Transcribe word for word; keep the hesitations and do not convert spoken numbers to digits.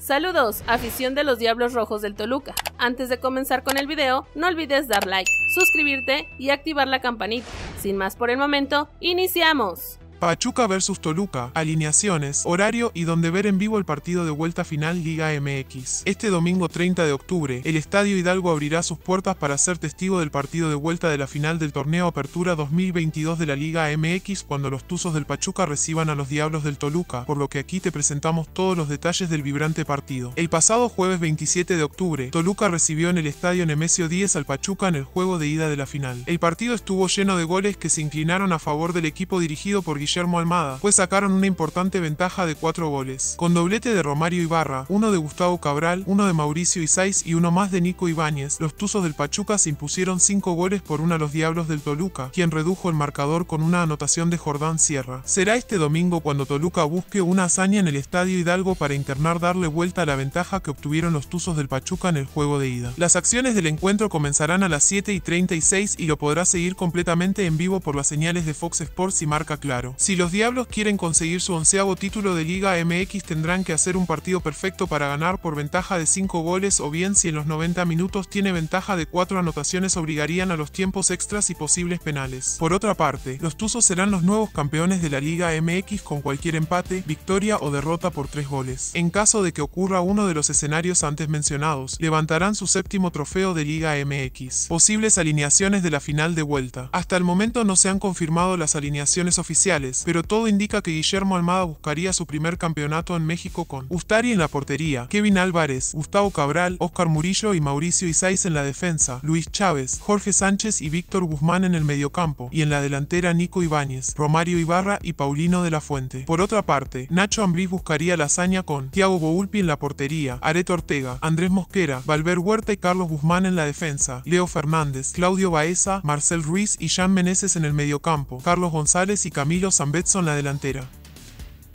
Saludos, afición de los Diablos Rojos del Toluca. Antes de comenzar con el video, no olvides dar like, suscribirte y activar la campanita. Sin más por el momento, ¡iniciamos! Pachuca versus Toluca, alineaciones, horario y donde ver en vivo el partido de vuelta final Liga M X. Este domingo treinta de octubre, el Estadio Hidalgo abrirá sus puertas para ser testigo del partido de vuelta de la final del torneo Apertura dos mil veintidós de la Liga M X cuando los Tuzos del Pachuca reciban a los Diablos del Toluca, por lo que aquí te presentamos todos los detalles del vibrante partido. El pasado jueves veintisiete de octubre, Toluca recibió en el Estadio Nemesio Díez al Pachuca en el juego de ida de la final. El partido estuvo lleno de goles que se inclinaron a favor del equipo dirigido por Guillermo Almada, pues sacaron una importante ventaja de cuatro goles, con doblete de Romario Ibarra, uno de Gustavo Cabral, uno de Mauricio Isais y uno más de Nico Ibáñez. Los Tuzos del Pachuca se impusieron cinco goles por uno a los Diablos del Toluca, quien redujo el marcador con una anotación de Jordán Sierra. Será este domingo cuando Toluca busque una hazaña en el Estadio Hidalgo para intentar darle vuelta a la ventaja que obtuvieron los Tuzos del Pachuca en el juego de ida. Las acciones del encuentro comenzarán a las siete y treinta y seis y lo podrá seguir completamente en vivo por las señales de Fox Sports y Marca Claro. Si los Diablos quieren conseguir su onceavo título de Liga M X tendrán que hacer un partido perfecto para ganar por ventaja de cinco goles, o bien si en los noventa minutos tiene ventaja de cuatro anotaciones obligarían a los tiempos extras y posibles penales. Por otra parte, los Tuzos serán los nuevos campeones de la Liga M X con cualquier empate, victoria o derrota por tres goles. En caso de que ocurra uno de los escenarios antes mencionados, levantarán su séptimo trofeo de Liga M X. Posibles alineaciones de la final de vuelta. Hasta el momento no se han confirmado las alineaciones oficiales, pero todo indica que Guillermo Almada buscaría su primer campeonato en México con Ustari en la portería, Kevin Álvarez, Gustavo Cabral, Óscar Murillo y Mauricio Isais en la defensa, Luis Chávez, Jorge Sánchez y Víctor Guzmán en el mediocampo, y en la delantera Nico Ibáñez, Romario Ibarra y Paulino de la Fuente. Por otra parte, Nacho Ambriz buscaría la hazaña con Thiago Volpi en la portería, Aret Ortega, Andrés Mosquera, Valver Huerta y Carlos Guzmán en la defensa, Leo Fernández, Claudio Baeza, Marcel Ruiz y Jean Meneses en el mediocampo, Carlos González y Camilo Zambetso en la delantera.